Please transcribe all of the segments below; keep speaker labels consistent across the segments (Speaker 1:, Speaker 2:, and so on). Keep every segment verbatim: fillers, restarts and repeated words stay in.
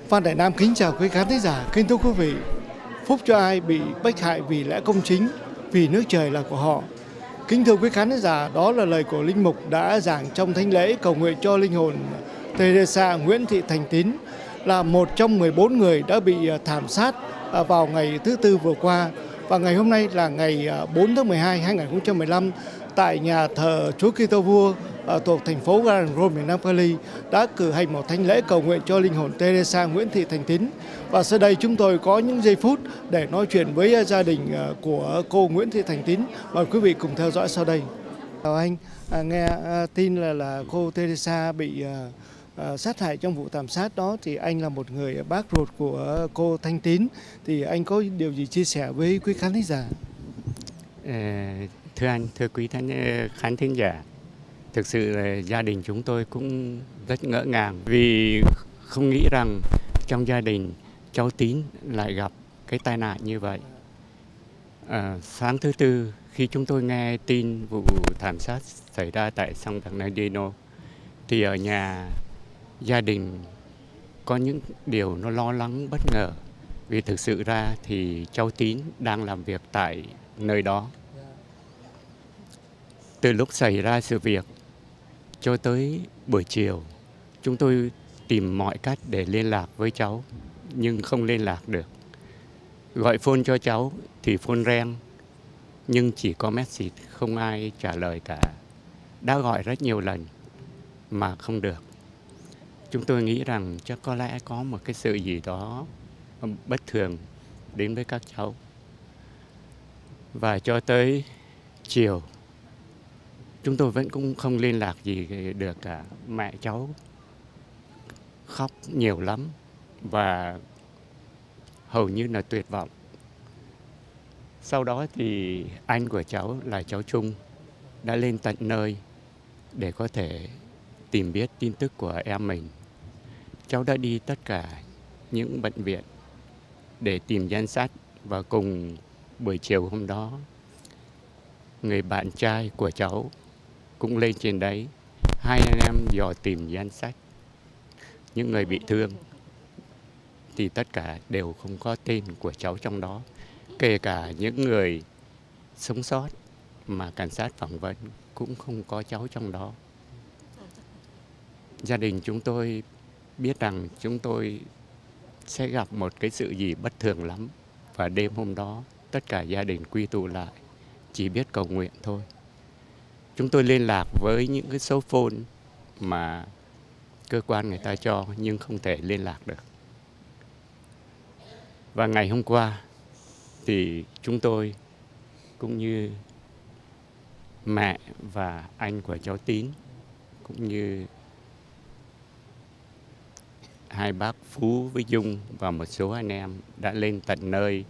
Speaker 1: Phan Đại Nam kính chào quý khán thính giả. Kính thưa quý vị, phúc cho ai bị bách hại vì lẽ công chính, vì nước trời là của họ. Kính thưa quý khán thính giả, đó là lời của linh mục đã giảng trong thánh lễ cầu nguyện cho linh hồn Teresa Nguyễn Thị Thành Tín, là một trong mười bốn người đã bị thảm sát vào ngày thứ Tư vừa qua. Và ngày hôm nay là ngày bốn tháng mười hai năm hai nghìn không trăm mười lăm, tại nhà thờ Chúa Kitô Vua thuộc thành phố Grand Rome miền Nam Cali đã cử hành một thánh lễ cầu nguyện cho linh hồn Teresa Nguyễn Thị Thành Tín. Và sau đây chúng tôi có những giây phút để nói chuyện với gia đình của cô Nguyễn Thị Thành Tín. Mời quý vị cùng theo dõi sau đây. Chào anh, à, nghe à, tin là là cô Teresa bị à, à, sát hại trong vụ thảm sát đó, thì anh là một người bác ruột của cô Thanh Tín, thì anh có điều gì chia sẻ với quý khán thính giả?
Speaker 2: À, thưa anh, thưa quý khán, khán thính giả, thực sự là gia đình chúng tôi cũng rất ngỡ ngàng vì không nghĩ rằng trong gia đình cháu Tín lại gặp cái tai nạn như vậy. À, sáng thứ Tư khi chúng tôi nghe tin vụ thảm sát xảy ra tại San Bernardino thì ở nhà gia đình có những điều nó lo lắng bất ngờ, vì thực sự ra thì cháu Tín đang làm việc tại nơi đó. Từ lúc xảy ra sự việc cho tới buổi chiều, chúng tôi tìm mọi cách để liên lạc với cháu nhưng không liên lạc được. Gọi phone cho cháu thì phone reng nhưng chỉ có message, không ai trả lời cả. Đã gọi rất nhiều lần mà không được. Chúng tôi nghĩ rằng chắc có lẽ có một cái sự gì đó bất thường đến với các cháu. Và cho tới chiều, chúng tôi vẫn cũng không liên lạc gì được cả. Mẹ cháu khóc nhiều lắm và hầu như là tuyệt vọng. Sau đó thì anh của cháu là cháu Trung đã lên tận nơi để có thể tìm biết tin tức của em mình. Cháu đã đi tất cả những bệnh viện để tìm danh sách, và cùng buổi chiều hôm đó, người bạn trai của cháu cũng lên trên đấy. Hai anh em dò tìm danh sách những người bị thương thì tất cả đều không có tên của cháu trong đó. Kể cả những người sống sót mà cảnh sát phỏng vấn cũng không có cháu trong đó. Gia đình chúng tôi biết rằng chúng tôi sẽ gặp một cái sự gì bất thường lắm. Và đêm hôm đó tất cả gia đình quy tụ lại, chỉ biết cầu nguyện thôi. Chúng tôi liên lạc với những cái số phone mà cơ quan người ta cho nhưng không thể liên lạc được. Và ngày hôm qua thì chúng tôi cũng như mẹ và anh của cháu Tín, cũng như hai bác Phú với Dung và một số anh em đã lên tận nơi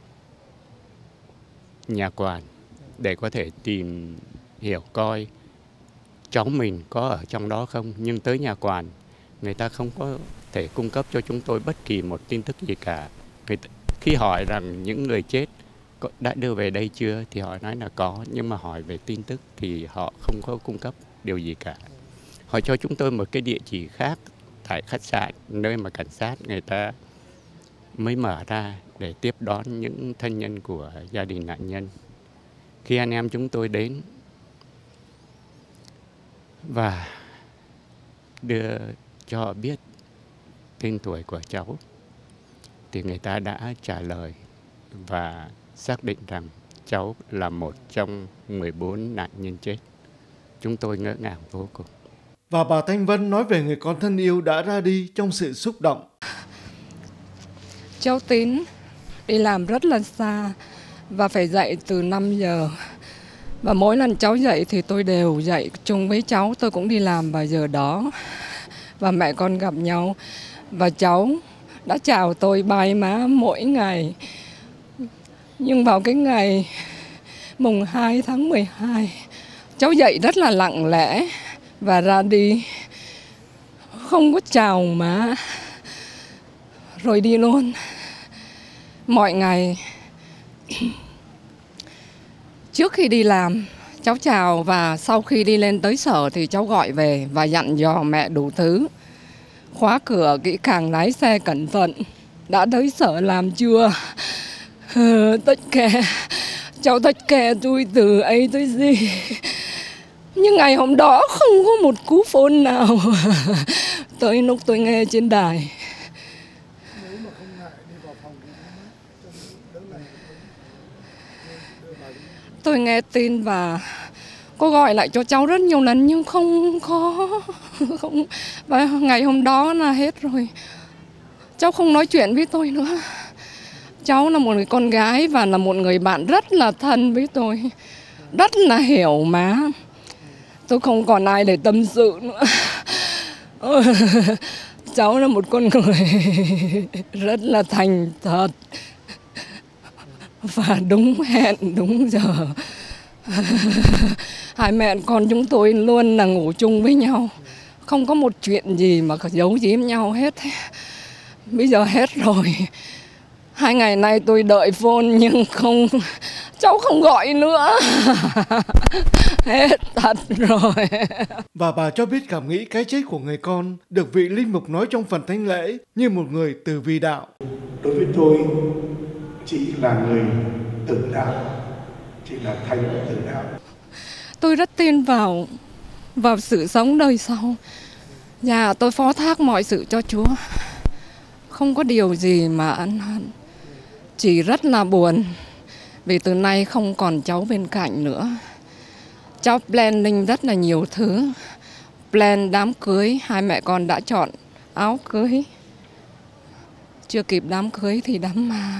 Speaker 2: nhà quản để có thể tìm hiểu coi cháu mình có ở trong đó không. Nhưng tới nhà quản, người ta không có thể cung cấp cho chúng tôi bất kỳ một tin tức gì cả. Người ta, khi hỏi rằng những người chết đã đưa về đây chưa thì họ nói là có, nhưng mà hỏi về tin tức thì họ không có cung cấp điều gì cả. Họ cho chúng tôi một cái địa chỉ khác tại khách sạn, nơi mà cảnh sát người ta mới mở ra để tiếp đón những thân nhân của gia đình nạn nhân. Khi anh em chúng tôi đến và đưa cho họ biết tên tuổi của cháu thì người ta đã trả lời và xác định rằng cháu là một trong mười bốn nạn nhân chết. Chúng tôi ngỡ ngàng vô cùng.
Speaker 1: Và bà Thanh Vân nói về người con thân yêu đã ra đi trong sự xúc động.
Speaker 3: Cháu Tín đi làm rất là xa và phải dậy từ năm giờ. Và mỗi lần cháu dậy thì tôi đều dậy chung với cháu. Tôi cũng đi làm vào giờ đó. Và mẹ con gặp nhau. Và cháu đã chào tôi bài má mỗi ngày. Nhưng vào cái ngày mùng hai tháng mười hai, cháu dậy rất là lặng lẽ và ra đi. Không có chào má. Rồi đi luôn. Mọi ngày trước khi đi làm cháu chào, và sau khi đi lên tới sở thì cháu gọi về và dặn dò mẹ đủ thứ. khóa cửa kỹ càng, lái xe cẩn thận. Đã tới sở làm chưa? Ừ, tất cả cháu tất cả tôi từ ấy tới gì. Nhưng ngày hôm đó không có một cú phone nào. Tới lúc tôi nghe trên đài. Tôi nghe tin và cô gọi lại cho cháu rất nhiều lần nhưng không có. Không. Và ngày hôm đó là hết rồi. Cháu không nói chuyện với tôi nữa. Cháu là một người con gái và là một người bạn rất là thân với tôi. Rất là hiểu má. Tôi không còn ai để tâm sự nữa. Cháu là một con người rất là thành thật. Và đúng hẹn, đúng giờ. Hai mẹ con chúng tôi luôn là ngủ chung với nhau. Không có một chuyện gì mà giấu giếm nhau hết. Bây giờ hết rồi. Hai ngày nay tôi đợi phone nhưng không, cháu không gọi nữa. Hết thật rồi.
Speaker 1: Và bà cho biết cảm nghĩ cái chết của người con được vị linh mục nói trong phần thánh lễ như một người từ vi đạo.
Speaker 4: Đối với tôi, chị là người tử đạo, chị là thánh tử đạo.
Speaker 3: Tôi rất tin vào vào sự sống đời sau. Và tôi phó thác mọi sự cho Chúa. Không có điều gì mà ân hận. Chỉ rất là buồn vì từ nay không còn cháu bên cạnh nữa. Cháu planning rất là nhiều thứ. Plan đám cưới, hai mẹ con đã chọn áo cưới. Chưa kịp đám cưới thì đám ma.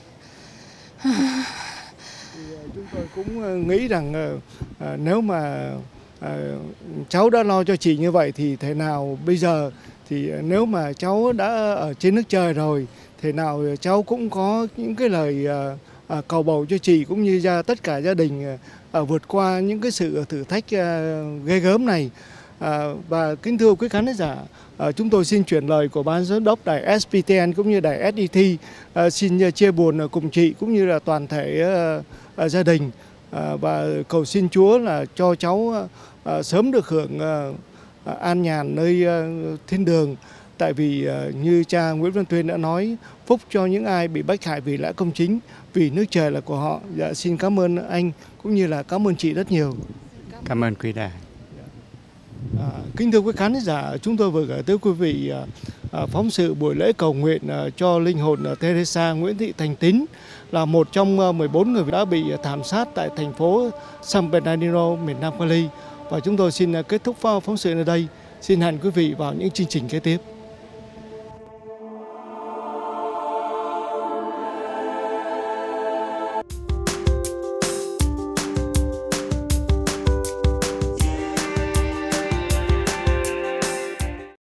Speaker 1: Chúng tôi cũng nghĩ rằng à, nếu mà à, cháu đã lo cho chị như vậy thì thế nào bây giờ thì nếu mà cháu đã ở trên nước trời rồi, thế nào cháu cũng có những cái lời à, à, cầu bầu cho chị cũng như ra tất cả gia đình à, vượt qua những cái sự thử thách à, ghê gớm này. À, và kính thưa quý khán giả, à, chúng tôi xin chuyển lời của ban giám đốc đài ét pê tê en cũng như đài ét đê tê, à, xin chia buồn cùng chị cũng như là toàn thể à, à, gia đình, à, và cầu xin Chúa là cho cháu à, sớm được hưởng à, an nhàn nơi à, thiên đường. Tại vì à, như cha Nguyễn Văn Tuyên đã nói, phúc cho những ai bị bách hại vì lẽ công chính, vì nước trời là của họ. Dạ, xin cảm ơn anh cũng như là cảm ơn chị rất nhiều.
Speaker 2: Cảm ơn quý đài.
Speaker 1: À, kính thưa quý khán giả, chúng tôi vừa gửi tới quý vị à, à, phóng sự buổi lễ cầu nguyện à, cho linh hồn à, Teresa Nguyễn Thị Thành Tín, là một trong à, mười bốn người đã bị thảm sát tại thành phố San Bernardino, miền Nam Cali. Và chúng tôi xin à, kết thúc phóng sự ở đây. Xin hẹn quý vị vào những chương trình kế tiếp.